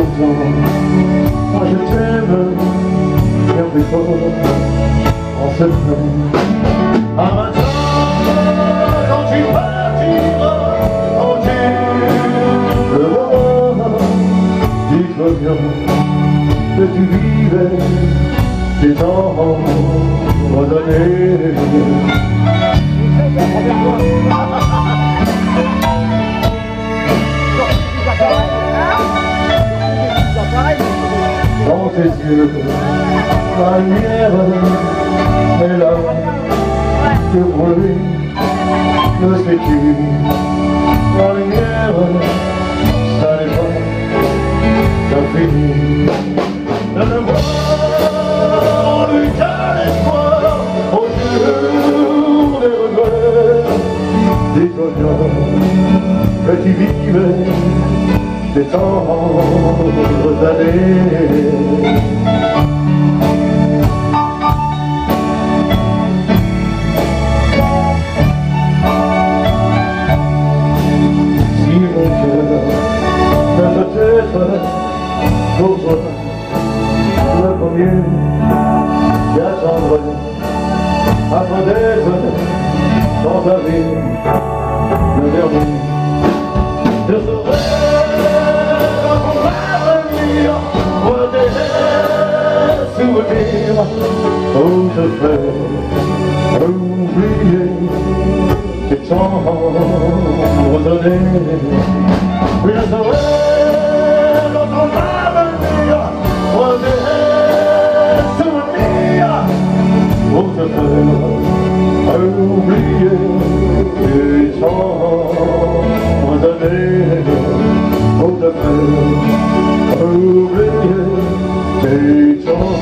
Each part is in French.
pourtant, moi je t'aime bien plus fort en secret. À matin, quand tu partiras, quand tu le verras, dis-toi bien que tu vivais des temps redonnés. Dans tes yeux, la lumière est là, que pour lui, ne sais-tu, la lumière, ça n'est pas, ça finit. De ne voir qu'un espoir au jour des regrets. Dis-toi bien que tu vivais des tendres années. Si mon cœur peut peut-être pour toi le premier qui attendrait afin d'être dans ta vie le dernier, je serai souvenirs, où je fais oublier tes temps redonnés. Oui, je serai dans ton avenir, des souvenirs, où je fais oublier tes temps redonnés. Où je fais oublier tes temps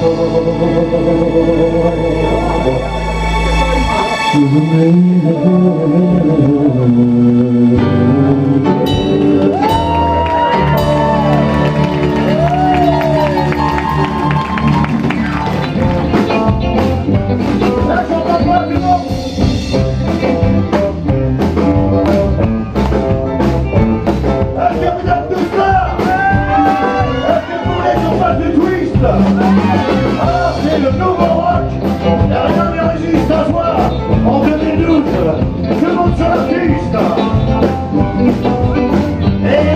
c'est le nouveau rock, et rien ne résiste à toi. En 2012, je monte sur la piste. Et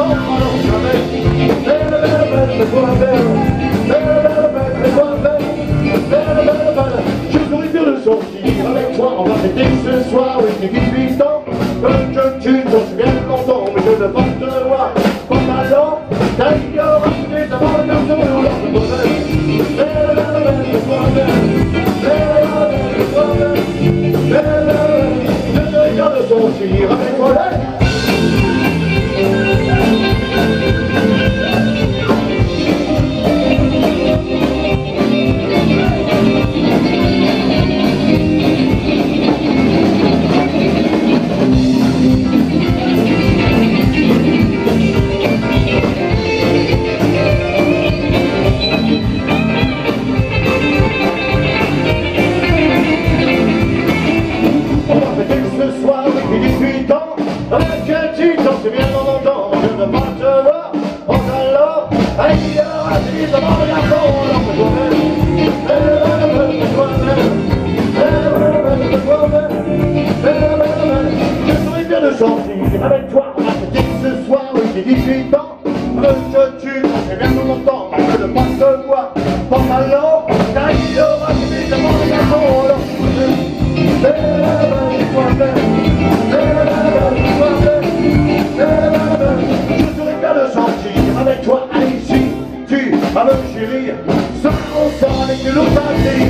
alors jamais. Belle, belle, belle, fais-toi belle. Belle, belle, belle, fais-toi belle. Belle, belle, belle, je voudrais bien le sortir avec toi. On va fêter ce soir, oui, j'ai 18 ans. Que tu t'en souviens longtemps, mais je ne pas te voir. Comme talent, d'ailleurs, tu t'as pas le cœur sur le lors de bonheur. Belle, belle, belle, fais-toi belle. Belle, belle, fais-toi belle. Belle, belle, je voudrais bien le sortir avec toi. C'est bien dans mon temps, je ne pas te voir. En allant, ailleurs, assis devant le garçon, alors que toi-même, je serais bien de sortir avec toi. On va fêter ce soir, oui, j'ai 18 ans. Que tu c'est bien dans mon temps, je ne pas te voir. En allant, ailleurs, assis devant le garçon, alors que toi-même, je serais bien de sortir avec toi, allez ici, tu vas me chérir, ça on sort avec de l'autre partie,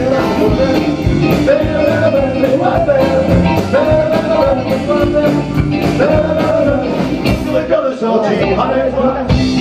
je serais bien de sortir avec toi.